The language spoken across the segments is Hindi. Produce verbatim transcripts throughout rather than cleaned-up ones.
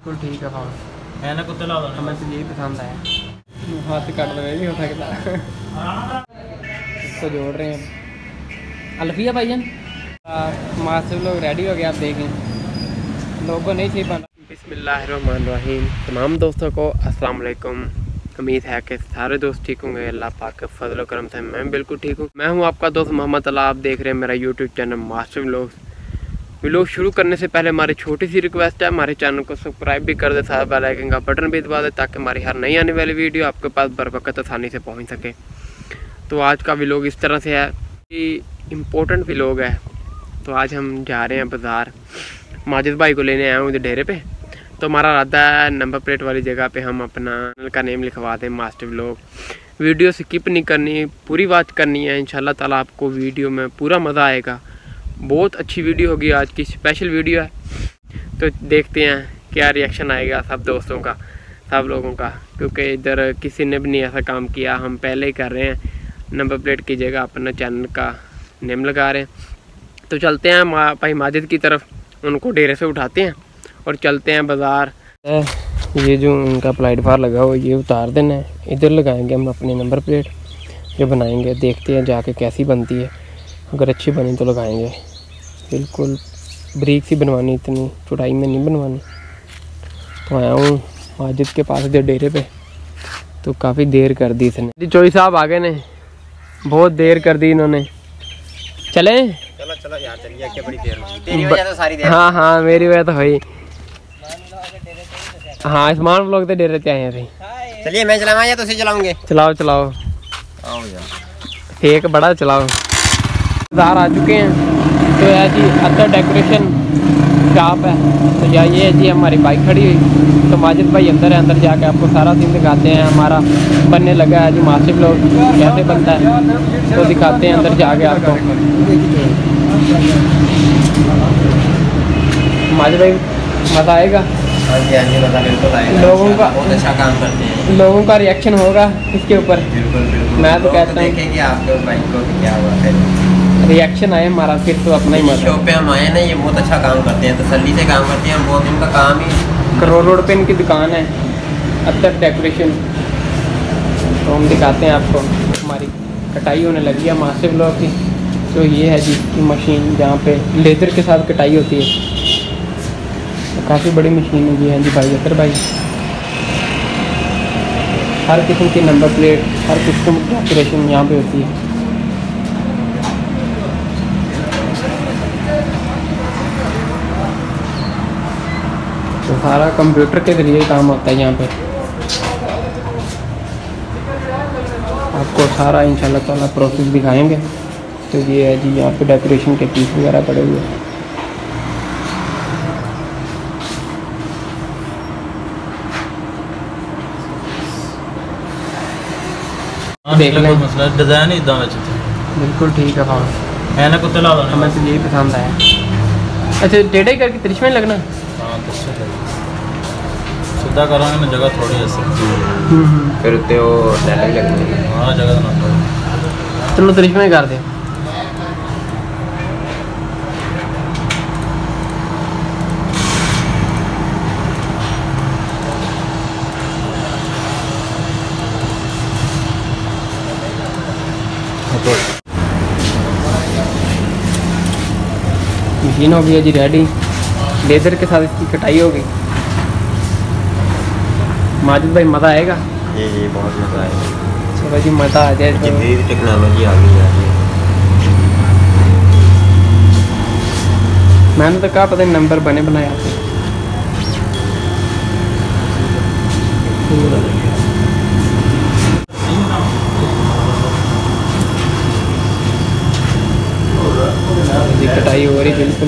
बिल्कुल ठीक है भाव है ना कुत्ते ला दो हमें तो यही पसंद आया। हाथ से काट लगा नहीं हो सकता। इसको जोड़ रहे हैं अल्फिया भाईजान। मास्टर लोग रेडी हो गए, आप देखें लोगों नहीं थी पाना। बिस्मिल्लाहिर्रहमानिर्रहीम। तमाम दोस्तों को अस्सलाम वालेकुम। उम्मीद है कि सारे दोस्त ठीक होंगे। अल्लाह पाक के फजल व करम से मैं बिल्कुल ठीक हूँ। मैं हूँ आपका दोस्त मोहम्मद अला। आप देख रहे हैं मेरा YouTube channel master vlogs. Vlog शुरू करने से पहले हमारी छोटी सी रिक्वेस्ट है, हमारे चैनल को सब्सक्राइब भी कर दे, साथ बेल आइकन का बटन भी दबा दे ताकि हमारी हर नई आने वाली वीडियो आपके पास बर वक्त आसानी से पहुँच सके। तो आज का व्लॉग इस तरह से है कि इम्पोर्टेंट व्लॉग है। तो आज हम जा रहे हैं बाज़ार, माजिद भाई को लेने आए हूँ इधर डेरे पे। तो हमारा इरादा है नंबर प्लेट वाली जगह पे हम अपना चैनल का नेम लिखवा दें मास्टर व्लॉग। वीडियो स्किप नहीं करनी, पूरी बात करनी है। इंशाल्लाह ताला आपको वीडियो में पूरा मज़ा आएगा। बहुत अच्छी वीडियो होगी, आज की स्पेशल वीडियो है। तो देखते हैं क्या रिएक्शन आएगा सब दोस्तों का, सब लोगों का, क्योंकि इधर किसी ने भी नहीं ऐसा काम किया। हम पहले ही कर रहे हैं, नंबर प्लेट की जगह अपना चैनल का नेम लगा रहे हैं। तो चलते हैं भाई माजिद की तरफ, उनको डेरे से उठाते हैं और चलते हैं बाज़ार। ये जो उनका प्लेटफार्म लगा हुआ ये उतार देना है, इधर लगाएंगे हम अपनी नंबर प्लेट जो बनाएंगे। देखते हैं जाके कैसी बनती है, अगर अच्छी बनी तो लगाएंगे। बिल्कुल ब्रीक सी बनवानी, इतनी चौड़ाई में नहीं बनवानी। तो आया हूँ माजिद के पास इधर डेरे पे, तो काफ़ी देर कर दी इसने। जी चोई साहब आगे ने बहुत देर कर दी इन्होंने। चले चलो चलो यार, चलिए क्या बड़ी देर हुई, तेरी वजह से सारी देर। हाँ हाँ मेरी वजह तो हुई। हाँ इस्मान व्लॉग तो डेरे पे आए हैं। चलिए मैं चलाऊंगा या तुम चलाओगे? चलाओ चलाओ, आओ यार। फेक बड़ा चलाओ। बाजार आ चुके हैं। तो है जी अदर डेकोरेशन शॉप है। तो या ये है जी हमारी बाइक खड़ी हुई। तो माजिद भाई अंदर है, अंदर जाके आपको सारा सीन दिखाते हैं। हमारा बनने लगा है जी मास्टर व्लॉग कैसे बनता है, तो दिखाते हैं अंदर जाके आपको। माजिद भाई मज़ा आएगा, लोगों का बहुत अच्छा काम करते हैं, लोगों का रिएक्शन होगा इसके ऊपर। बिल्कुल बिल्कुल। मैं तो कहता हूँ देखेंगे आपके बाइक को क्या हुआ है, रिएक्शन आए हमारा, फिर तो अपना ही मजा। शॉप पे हम आए ना, ये बहुत अच्छा काम करते हैं, तसल्ली से काम करते हैं। बहुत इनका काम ही करोड़ रोड पे इनकी दुकान है अदर डेकोरेशन। तो हम दिखाते हैं आपको। हमारी कटाई होने लगी है मास्टर व्लॉग की। तो ये है जी की मशीन जहाँ पे लेज़र के साथ कटाई होती है। तो काफ़ी बड़ी मशीन है जी। है जी भाई अतर भाई, हर किस्म की नंबर प्लेट, हर किस्म की डेकोरेशन यहाँ पे होती है। तो सारा कंप्यूटर के जरिए काम होता है यहाँ पे। आपको सारा इंशाल्लाह ताला प्रोसेस दिखाएंगे। तो ये है जी यहाँ पे डेकोरेशन के पीस वगैरह पड़े हुए हैं। देख लें मसला डिजाइन ही इदा विच बिल्कुल ठीक है भाव है ना कुत्ते ला दो हमें तो यही पसंद आया। अच्छा टेढ़ा ही करके तिरछा में लगना। हाँ सीधा करांगे ना, जगह थोड़ी ऐसे फिर तो ज़्यादा ही लगेगी। हाँ जगह ना, चलो तिरछा में कर दे। मशीन हो गई है जी रेडी, लेज़र के साथ इसकी कटाई हो गई। माजिद भाई मज़ा आएगा? ये ये बहुत मज़ा आएगा। चलो जी मज़ा आ जाए। जदीद टेक्नोलॉजी आ गई है। मैंने तो कहा पता नहीं नंबर बने बनाए आते। कटाई हो रही बिल्कुल।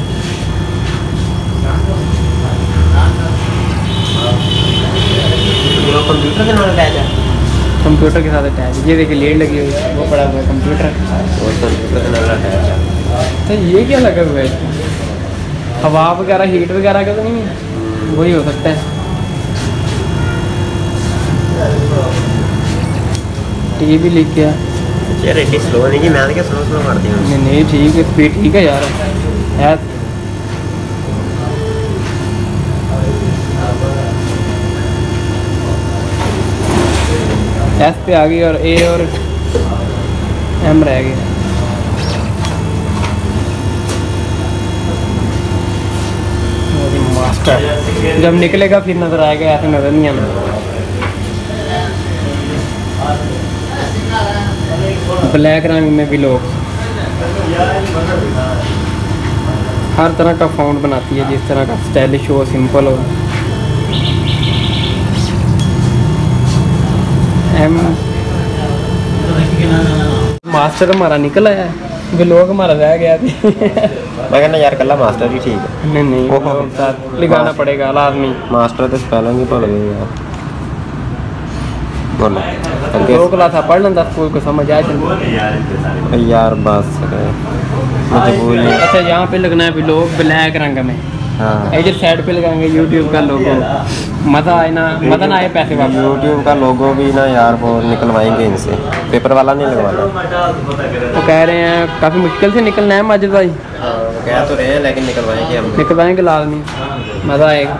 कंप्यूटर के नाल अटैच है, कंप्यूटर के साथ अटैच है। ये देखिए लेड लगी हुई है, वो पड़ा हुआ है कंप्यूटर और कंप्यूटर के नाल अटैच है। तो ये क्या लगा हुआ है? हवा वगैरह हीट वगैरह का तो नहीं है? वही हो सकता है। टीवी लीक गया यार, इतनी स्लो नहीं कि मैं क्या स्लो स्लो करती हूँ। नहीं नहीं ठीक है, स्पीड ठीक है यार है। एस पे आ गई और ए और एम रह गई। मास्टर जब निकलेगा फिर नज़र आएगा, ऐसे नज़र नहीं आना। ब्लैक रंग में भी लोग हर तरह का फ़ॉन्ट बनाती है, जिस तरह का स्टाइलिश हो, सिंपल हो। एम मास्टर हमारा निकल आया है, ब्लॉग हमारा रह गया थी। मैं कहना यार कल्ला मास्टर ही ठीक है। नहीं नहीं वो साथ लिखाना पड़ेगा लाजमी। मास्टर तो स्पेलिंग ही भूल गए यार। बोलो दो क्लास पढ़ लेंदा स्कूल को समझ आ जाए यार बस मजबूरी। अच्छा यहाँ पे लगना है ब्लॉग ब्लैक रंग में। हाँ इधर साइड पे लगाएंगे यूट्यूब का लोगो। मज़ा आए ना, मज़ा ना आए पैसे वापस। यूट्यूब का लोगो भी ना यार वो निकलवाएंगे इनसे, पेपर वाला नहीं लगवाना। वो कह रहे हैं काफ़ी मुश्किल से निकलना है माजिद भाई। कह तो रहे हैं लेकिन निकलवाएंगे हम। निकलवाएंगे लाजमी, मज़ा आएगा।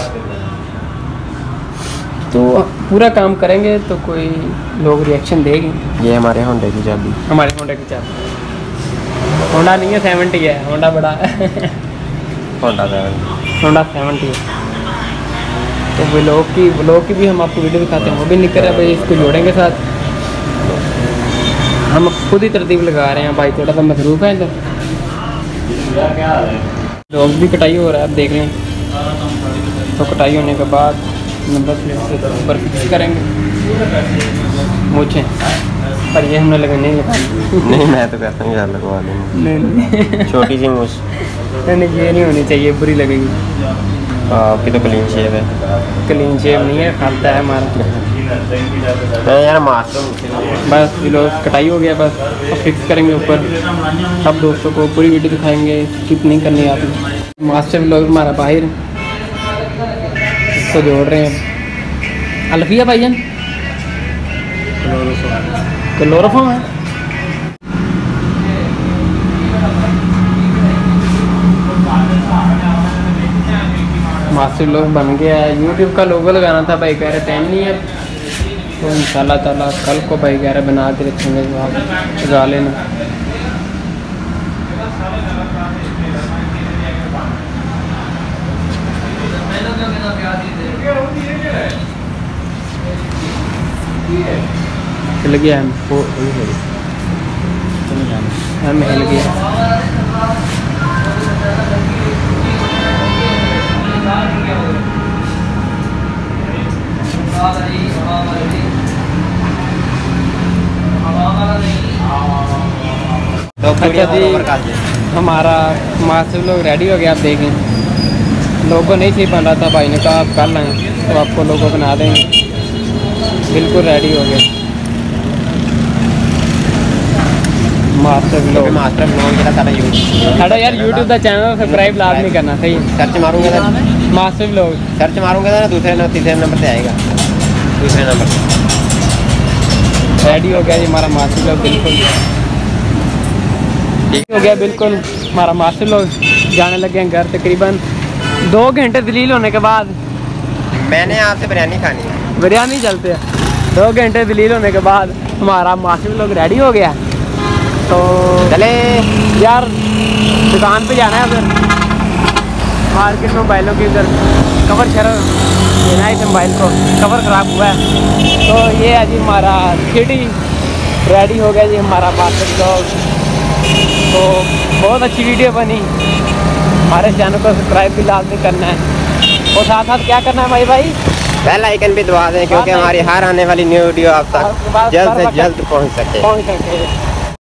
तो पूरा काम करेंगे तो कोई लोग रिएक्शन देंगे। ये हमारे होंडे की चाबी, हमारे होंडा की चाबी। होंडा नहीं है सेवेंटी है, होंडा बड़ा है। होंडा सेवन होंडा सेवेंटी है। तो ब्लॉग की ब्लॉग की भी हम आपको वीडियो दिखाते हैं, वो भी निकल रहा है भाई। इसको जोड़ेंगे साथ। हम खुद ही तरतीब लगा रहे हैं भाई, थोड़ा सा मसरूफ़ है इधर। लोग भी कटाई हो रहा है, आप देख लें। तो कटाई होने के बाद नंबर प्लेट से ऊपर फिक्स करेंगे मुझे, पर ये हमने लगा नहीं लगा। नहीं मैं तो कहता हूँ यार लगवा देंगे। नहीं छोटी सी मूछ नहीं, ये नहीं होनी चाहिए, बुरी लगेगी। आपकी तो क्लीन शेव है। क्लीन शेव नहीं है, खाता है हमारा। मैं यार मास्टर बस लोग कटाई हो गया, बस अब फिक्स करेंगे ऊपर। अब दोस्तों को पूरी वीडियो दिखाएंगे, स्किप नहीं करनी आती। मास्टर व्लॉग हमारा बाहर इसको जोड़ रहे हैं। अल्फिया भाईजान क्लोरोफॉर्म है। मास्टर लोग बन गया है। यूट्यूब का लोगो लगाना था भाई, कह रहे टाइम नहीं है। तो इंशाल्लाह ताला कल को भाई कह रहे बना के रखेंगे, जो आप लगा लेना। हिल गया हम हम हिल गया। अच्छा जी हमारा मास्टर लोग रेडी हो गया, आप देखें। लोगों नहीं सही बन रहा था, भाई ने कहा आप कर लें तो आपको लोगों बना देंगे। बिल्कुल रेडी हो गए मास्टर व्लॉग। मास्टर व्लॉग जरा सारा यूट्यूब साढ़ा यार यूट्यूब का चैनल सब्सक्राइब लाजमी करना। सही सर्च मारूंगा ना मास्टर व्लॉग, सर्च मारूंगा ना दूसरे नंबर तीसरे नंबर पे आएगा। दूसरे नंबर रेडी हो गया जी हमारा मास्टर व्लॉग। बिल्कुल ठीक हो गया, बिल्कुल हमारा मास्टर व्लॉग। जाने लगे हैं घर। तकरीबन दो घंटे दलील होने के बाद मैंने आपसे बिरयानी खानी है। बिरयानी चलते हैं। दो घंटे दलील होने के बाद हमारा मास्टर व्लॉग रेडी हो गया। तो चले यार दुकान पे जाना है, फिर मार्केट में मोबाइलों के इधर कवर शर देना है। इस मोबाइल को कवर ख़राब हुआ है। तो ये है जी हमारा थ्री रेडी हो गया जी हमारा मास्टर व्लॉग। तो बहुत अच्छी वीडियो बनी। हमारे चैनल को सब्सक्राइब भी लाजमी करना है और साथ साथ क्या करना है भाई भाई बेल आइकन भी दबा दें, क्योंकि हमारी हर आने वाली न्यू वीडियो आप तक जल्द से जल्द पहुंच सके पहुंच सके।